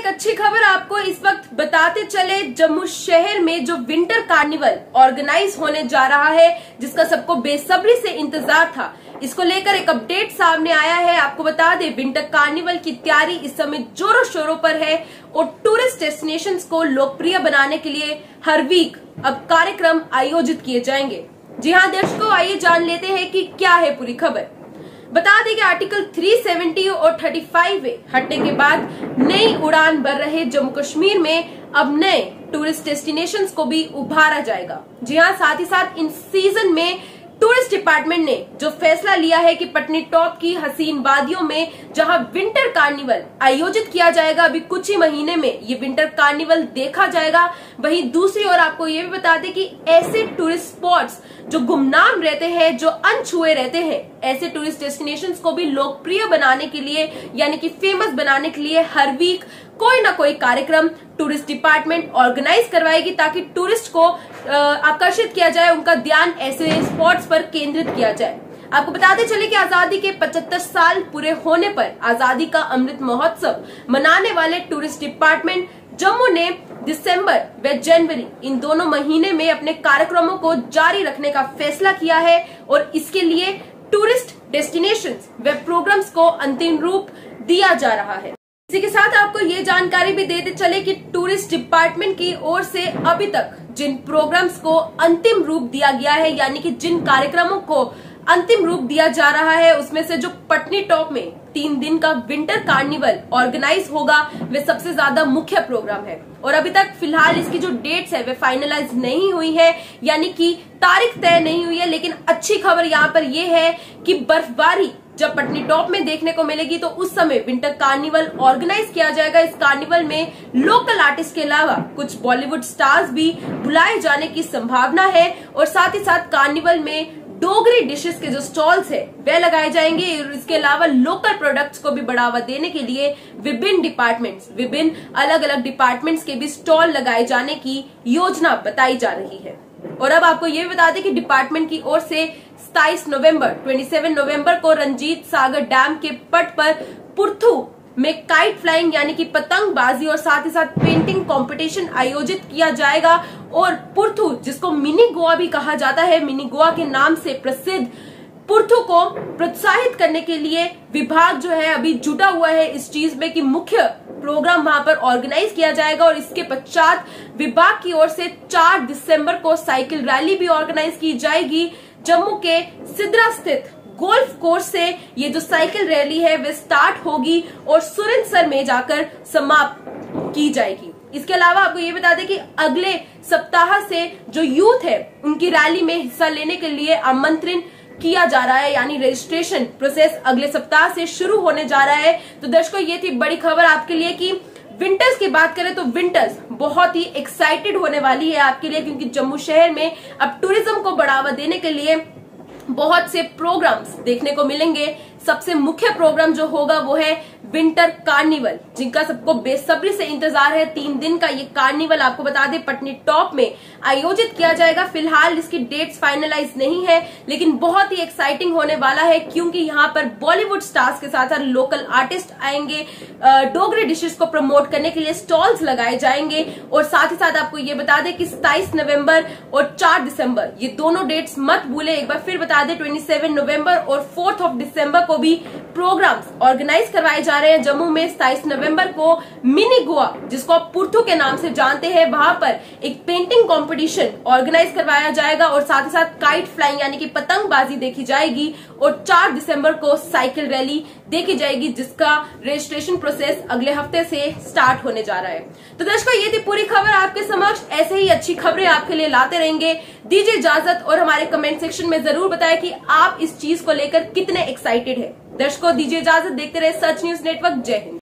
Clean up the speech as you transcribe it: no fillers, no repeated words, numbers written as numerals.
एक अच्छी खबर आपको इस वक्त बताते चले। जम्मू शहर में जो विंटर कार्निवल ऑर्गेनाइज होने जा रहा है, जिसका सबको बेसब्री से इंतजार था, इसको लेकर एक अपडेट सामने आया है। आपको बता दें, विंटर कार्निवल की तैयारी इस समय जोरों शोरों पर है और टूरिस्ट डेस्टिनेशंस को लोकप्रिय बनाने के लिए हर वीक अब कार्यक्रम आयोजित किए जाएंगे। जी हाँ दर्शकों, आइए जान लेते हैं कि क्या है पूरी खबर। बता दें कि आर्टिकल 370 और 35A हटने के बाद नई उड़ान भर रहे जम्मू कश्मीर में अब नए टूरिस्ट डेस्टिनेशंस को भी उभारा जाएगा। जी हाँ, साथ ही साथ इन सीजन में टूरिस्ट डिपार्टमेंट ने जो फैसला लिया है कि पटनीटॉप की हसीन वादियों में जहां विंटर कार्निवल आयोजित किया जाएगा, अभी कुछ ही महीने में ये विंटर कार्निवल देखा जाएगा। वहीं दूसरी ओर आपको ये भी बता दें कि ऐसे टूरिस्ट स्पॉट्स जो गुमनाम रहते हैं, जो अनछुए रहते हैं, ऐसे टूरिस्ट डेस्टिनेशंस को भी लोकप्रिय बनाने के लिए, यानी कि फेमस बनाने के लिए हर वीक कोई ना कोई कार्यक्रम टूरिस्ट डिपार्टमेंट ऑर्गेनाइज करवाएगी, ताकि टूरिस्ट को आकर्षित किया जाए, उनका ध्यान ऐसे स्पॉट्स पर केंद्रित किया जाए। आपको बताते चले कि आजादी के 75 साल पूरे होने पर आजादी का अमृत महोत्सव मनाने वाले टूरिस्ट डिपार्टमेंट जम्मू ने दिसंबर व जनवरी इन दोनों महीने में अपने कार्यक्रमों को जारी रखने का फैसला किया है और इसके लिए टूरिस्ट डेस्टिनेशंस व प्रोग्राम्स को अंतिम रूप दिया जा रहा है। इसी के साथ आपको ये जानकारी भी देते चले कि टूरिस्ट डिपार्टमेंट की ओर से अभी तक जिन प्रोग्राम्स को अंतिम रूप दिया गया है, यानी कि जिन कार्यक्रमों को अंतिम रूप दिया जा रहा है, उसमें से जो पटनीटॉप में 3 दिन का विंटर कार्निवल ऑर्गेनाइज होगा वे सबसे ज्यादा मुख्य प्रोग्राम है। और अभी तक फिलहाल इसकी जो डेट्स है वे फाइनलाइज नहीं हुई है, यानी कि तारीख तय नहीं हुई है। लेकिन अच्छी खबर यहाँ पर यह है कि बर्फबारी जब पटनीटॉप में देखने को मिलेगी तो उस समय विंटर कार्निवल ऑर्गेनाइज किया जाएगा। इस कार्निवल में लोकल आर्टिस्ट के अलावा कुछ बॉलीवुड स्टार्स भी बुलाए जाने की संभावना है और साथ ही साथ कार्निवल में डोगरी डिशेस के जो स्टॉल्स है वे लगाए जाएंगे और इसके अलावा लोकल प्रोडक्ट्स को भी बढ़ावा देने के लिए विभिन्न अलग अलग डिपार्टमेंट्स के भी स्टॉल लगाए जाने की योजना बताई जा रही है। और अब आपको ये बता दें कि डिपार्टमेंट की ओर से 27 नवंबर को रंजीत सागर डैम के पट पर पुर्थू में काइट फ्लाइंग यानी कि पतंगबाजी और साथ ही साथ पेंटिंग कंपटीशन आयोजित किया जाएगा। और पुर्थू, जिसको मिनी गोवा भी कहा जाता है, मिनी गोवा के नाम से प्रसिद्ध पुर्थू को प्रोत्साहित करने के लिए विभाग जो है अभी जुटा हुआ है इस चीज में कि मुख्य प्रोग्राम वहां पर ऑर्गेनाइज किया जाएगा। और इसके पश्चात विभाग की ओर से 4 दिसंबर को साइकिल रैली भी ऑर्गेनाइज की जाएगी। जम्मू के सिद्रा स्थित गोल्फ कोर्स से ये जो साइकिल रैली है वे स्टार्ट होगी और सुरिंसर में जाकर समाप्त की जाएगी। इसके अलावा आपको ये बता दें कि अगले सप्ताह से जो यूथ है उनकी रैली में हिस्सा लेने के लिए आमंत्रित किया जा रहा है, यानी रजिस्ट्रेशन प्रोसेस अगले सप्ताह से शुरू होने जा रहा है। तो दर्शकों, ये थी बड़ी खबर आपके लिए कि विंटर्स की बात करें तो विंटर्स बहुत ही एक्साइटेड होने वाली है आपके लिए, क्योंकि जम्मू शहर में अब टूरिज्म को बढ़ावा देने के लिए बहुत से प्रोग्राम्स देखने को मिलेंगे। सबसे मुख्य प्रोग्राम जो होगा वो है विंटर कार्निवल, जिनका सबको बेसब्री से इंतजार है। 3 दिन का ये कार्निवल आपको बता दें पटनीटॉप में आयोजित किया जाएगा। फिलहाल इसकी डेट्स फाइनलाइज नहीं है, लेकिन बहुत ही एक्साइटिंग होने वाला है, क्योंकि यहाँ पर बॉलीवुड स्टार्स के साथ लोकल आर्टिस्ट आएंगे, डोगरी डिशेस को प्रमोट करने के लिए स्टॉल्स लगाए जाएंगे। और साथ ही साथ आपको ये बता दें कि 27 नवंबर और 4 दिसंबर ये दोनों डेट्स मत भूले। एक बार फिर बता दें, 27 नवंबर और 4 दिसंबर को भी प्रोग्राम्स ऑर्गेनाइज करवाए जा रहे हैं। जम्मू में 27 नवंबर को मिनी गोवा, जिसको आप पुर्थू के नाम से जानते हैं, वहां पर एक पेंटिंग कंपटीशन ऑर्गेनाइज करवाया जाएगा और साथ ही साथ काइट फ्लाइंग यानी कि पतंगबाजी देखी जाएगी। और 4 दिसंबर को साइकिल रैली देखी जाएगी, जिसका रजिस्ट्रेशन प्रोसेस अगले हफ्ते से स्टार्ट होने जा रहा है। तो दर्शकों, ये थी पूरी खबर आपके समक्ष। ऐसे ही अच्छी खबरें आपके लिए लाते रहेंगे। दीजिए इजाजत और हमारे कमेंट सेक्शन में जरूर बताएं कि आप इस चीज को लेकर कितने एक्साइटेड हैं। दर्शकों, दीजिए इजाजत। देखते रहे सच न्यूज नेटवर्क। जय हिंद।